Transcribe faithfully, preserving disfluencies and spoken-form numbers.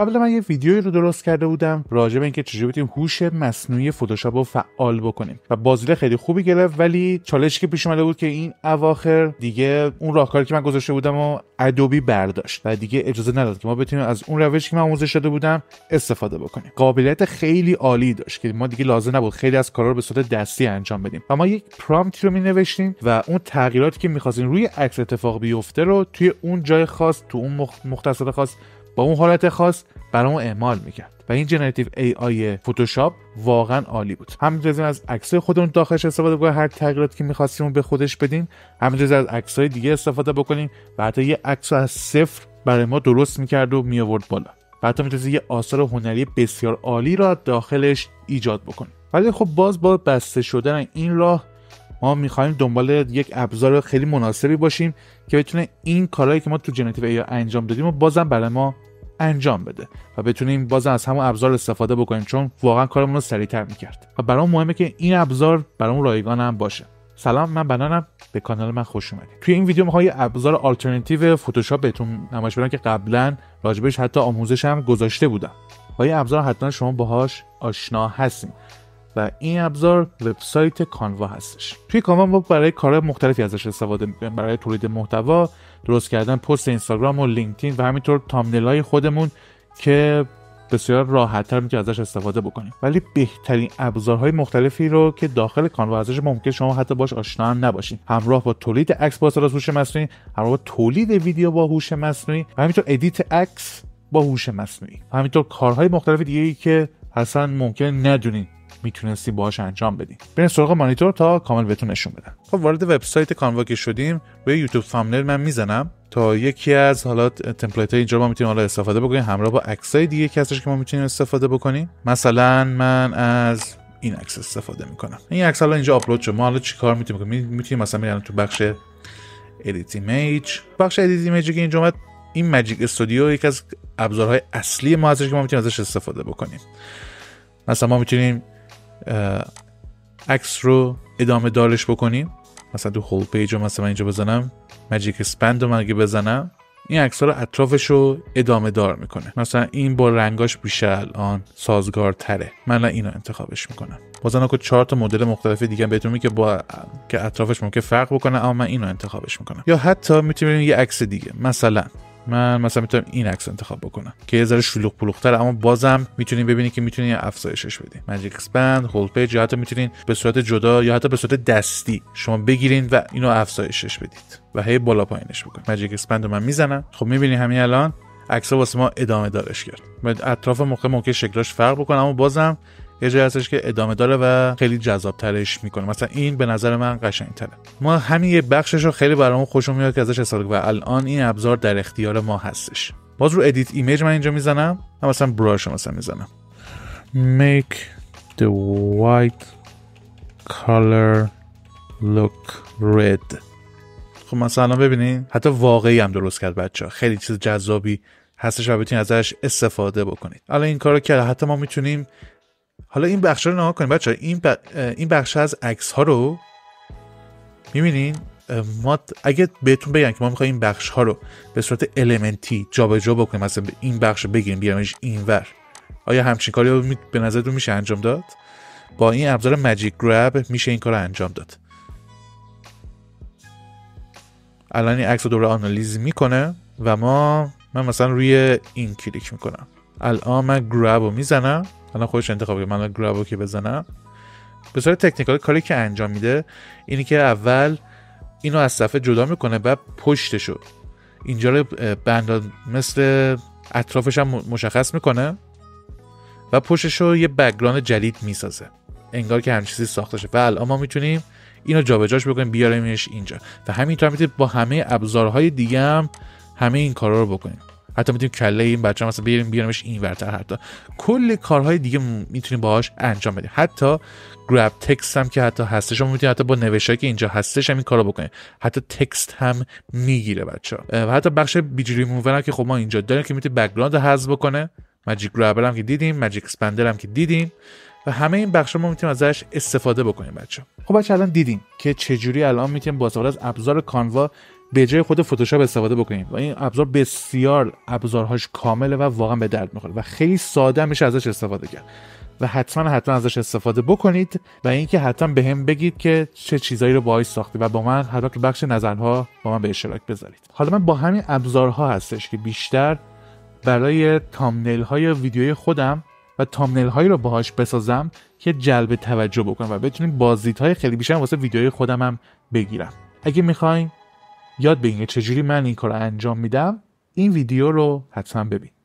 قبلا من یه ویدیویی رو درست کرده بودم راجع به اینکه چجوری بتونیم هوش مصنوعی فتوشاپ رو فعال بکنیم و بازدید خیلی خوبی گرفت، ولی چالشی که پیش اومده بود که این اواخر دیگه اون راهکاری که من گذاشته بودم و ادوبی برداشت و دیگه اجازه نداد که ما بتونیم از اون روشی که من آموزش داده بودم استفاده بکنیم. قابلیت خیلی عالی داشت که ما دیگه لازم نبود خیلی از کارا رو به صورت دستی انجام بدیم و ما یک پرامپت رو می‌نوشتیم و اون تغییراتی که می‌خواستیم روی عکس اتفاق بیفته رو توی اون جای خاص، تو اون مختصات خاص، با اون حالت خاص برامون اعمال میکرد و این جنراتیو ای آی فتوشاپ واقعا عالی بود. همینطور از عکسای خودمون داخلش استفاده بکنیم، هر تغییراتی که می‌خواستیم به خودش بدیم، همینطور از عکسای دیگه استفاده بکنیم و حتی یه عکس از صفر برای ما درست میکرد و میآورد بالا. و حتی میتونید یه آثار هنری بسیار عالی را داخلش ایجاد بکنیم. ولی خب باز با بسته شدن این راه ما میخوایم دنبال یک ابزار خیلی مناسبی باشیم که بتونه این کارهایی که ما تو جنراتیو ای آی انجام دادیم و بازم برای ما انجام بده و بتونیم بازم از همون ابزار استفاده بکنیم، چون واقعا کارمون رو سریعتر میکرد و برام مهمه که این ابزار برام رایگان هم باشه. سلام، من بنانم، به کانال من خوش اومدید. توی این ویدیو میخوام یه ابزار آلترناتیو فتوشاپ بهتون نمایش بدم که قبلا راجبش حتی آموزش هم گذاشته بودم و این ابزار حتما شما باهاش آشنا هستین و این ابزار وبسایت کانوا هستش. توی کانوا ما برای کارهای مختلفی ازش استفاده می‌کنیم، برای تولید محتوا، درست کردن پست اینستاگرام و لینکدین و همینطور تامنیل‌های خودمون که بسیار راحت‌تر می‌تونید ازش استفاده بکنید. ولی بهترین ابزارهای مختلفی رو که داخل کانوا ازش ممکن شما حتی باش آشنا هم نباشین، همراه با تولید عکس با استفاده از هوش مصنوعی، همراه با تولید ویدیو با هوش مصنوعی و همینطور ادیت عکس با هوش مصنوعی، همینطور کارهای مختلف دیگه‌ای که اصلا ممکن ندونین میتونستی باهاش انجام بدین. بریم سراغ مانیتور تا کامل بهتون نشون بدم. خب وارد وبسایت کانوا که شدیم، روی یوتیوب تامنیل من میزنم تا یکی از حالا تمپلیت های اینجا ما میتونیم حالا استفاده بکنیم همراه با عکسای دیگه که هستش که ما میتونیم استفاده بکنیم. مثلا من از این عکس استفاده میکنم. این عکس حالا اینجا آپلود شد. ما حالا چیکار میتونیم بکنیم؟ میتونیم مثلا میریم تو بخش ادیت ایمیج. بخش ادیت ایمیج که اینجا اومد، این ماجیک استودیو یکی از ابزارهای اصلی ما هستش که ما میتونیم ازش استفاده بکنیم. مثلا ما میتونیم عکس رو ادامه دارش بکنیم. مثلا تو هول پیج رو مثلا اینجا بزنم، ماجیک اسپند رو اگه بزنم، این عکس ها رو اطرافش رو ادامه دار میکنه. مثلا این با رنگاش بیشتر الان سازگارتره، من اینو انتخابش میکنم. بازم که چهار تا مدل مختلف دیگه بهتون میگه با که اطرافش ممکن فرق بکنه، اما من اینو انتخابش میکنم. یا حتی میتونیم یه عکس دیگه، مثلا من مثلا میتونم این عکس انتخاب بکنم که یه ذره شلوغ پلوغ‌تره، اما بازم میتونین ببینید که میتونین افزایشش بدین. ماجیک اسپند، هول پیج، یا حتی میتونین به صورت جدا یا حتی به صورت دستی شما بگیرین و اینو افزایشش بدید و هی بالا پایینش بکنید. ماجیک اسپند رو من میزنم. خب میبینید همین الان عکس واسه ما ادامه دارش کرد. اطراف ممکن ممکن شکلش فرق بکنه، اما بازم یه جایی هستش که ادامه داره و خیلی جذاب ترش میکنه. مثلا این به نظر من قشنگ تره. ما همین یه بخشش رو خیلی برامون خوشم میاد که ازش استفاده کنیم و الان این ابزار در اختیار ما هستش. باز رو ادیت ایمیج من اینجا میزنم، من مثلا براش مثلا میزنم make the white color look red. خب مثلا ببینین حتی واقعی هم درست کرد بچه‌ها. خیلی چیز جذابی هستش و بتونید ازش استفاده بکنید. حالا این کارو که حتی ما میتونیم حالا این بخش رو نگاه کنید بچه‌ها. این ب... این بخش از عکس ها رو می‌بینین. ما اگه بهتون بگن که ما می‌خوایم این بخش ها رو به صورت المنتی جابجا بکنیم، مثلا این بخش رو بگیریم بیاریمش اینور، آیا همچین کاری رو به نظرتون میشه انجام داد؟ با این ابزار ماجیک گراب میشه این کار رو انجام داد. الان این عکس رو دوباره آنالیز میکنه و ما من مثلا روی این کلیک میکنم. الان من گراب رو میزنم. الان خودش انتخاب کنه. من گراب رو که بزنم به صورت تکنیکال کاری که انجام میده اینی که اول اینو از صفحه جدا میکنه، بعد پشتشو اینجا رو بند مثل اطرافش هم مشخص میکنه و پشتشو یه بک‌گراند جدید میسازه، انگار که همین چیزی ساخته شده. و الان ما میتونیم اینو جابجاش بکنیم بیاریمش اینجا و همینطور میتونیم با همه ابزارهای دیگه هم همه این کارا رو بکنیم. حتی میتونیم کله این بچه‌ها مثلا بیاریم بیاریمش اینورتر، حتی کلی کارهای دیگه میتونیم باهاش انجام بدیم. حتی گراب تکست هم که حتی هستش، ما میتونیم حتی با نوشتاری که اینجا هستش هم این کارو بکنیم. حتی تکست هم میگیره بچه‌ها. و حتی بخش بیج ریموور هم که خب ما اینجا داریم که میتونیم بک‌گراند رو حذف بکنه. ماجیک گرابر هم که دیدیم، ماجیک اسپندر هم که دیدیم و همه این بخشا ما میتونیم ازش استفاده بکنیم بچه‌ها. خب بچه‌ها الان دیدیم که چجوری الان میتونیم با استفاده از ابزار کانوا به جای خود فتوشاپ استفاده بکنید و این ابزار بسیار ابزارهاش کامله و واقعا به درد میخوره و خیلی ساده میشه ازش استفاده کرد و حتما حتما ازش استفاده بکنید و اینکه حتما به هم بگید که چه چیزایی رو باهاش ساختید و با من حتما تو بخش نظرها با من به اشتراک بذارید. حالا من با همین ابزارها هستش که بیشتر برای تامنیل های ویدیوی خودم و تامنیل هایی رو باهاش بسازم که جلب توجه بکنم و بتونیم بازدیدهای خیلی بیشتر واسه ویدیوهای خودم هم بگیرم. اگه میخواین یاد بگیرید چجوری من این کارو انجام میدم، این ویدیو رو حتما ببین.